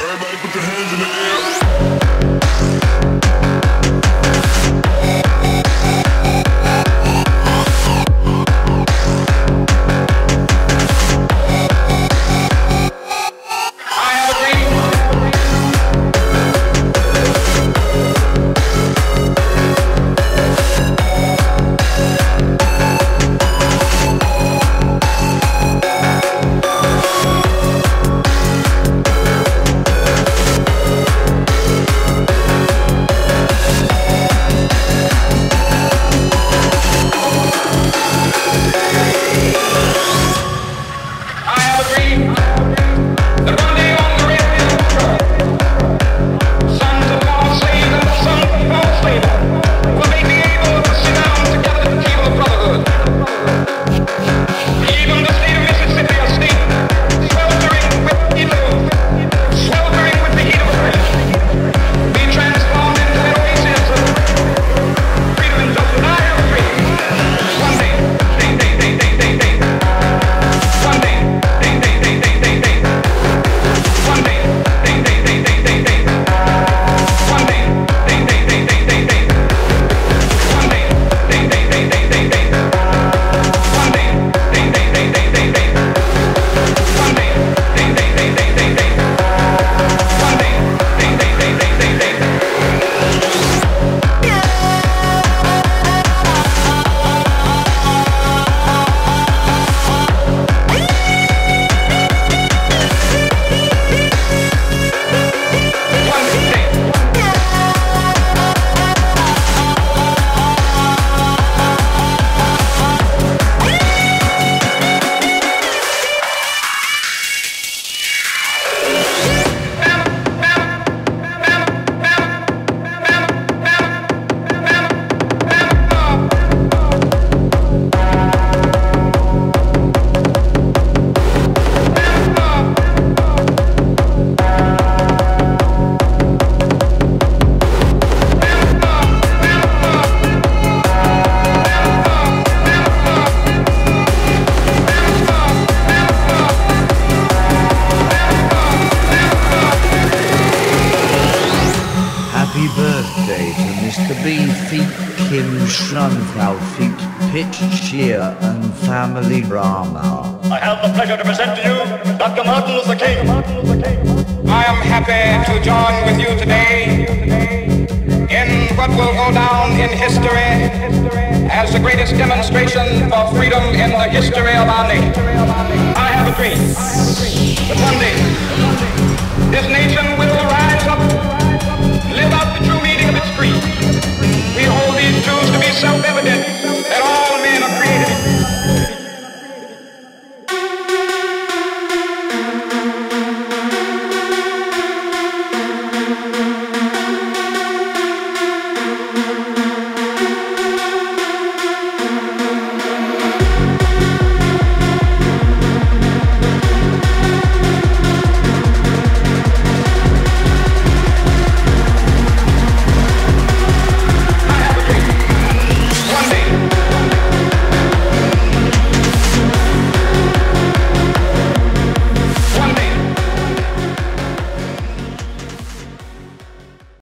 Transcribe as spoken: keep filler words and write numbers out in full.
Everybody put your hands in the air. KimSrun, Frau feet Pichchea and family Ramar. I have the pleasure to present to you Doctor Martin Luther King. I am happy to join with you today in what will go down in history as the greatest demonstration for freedom in the history of our nation. I have a dream that one day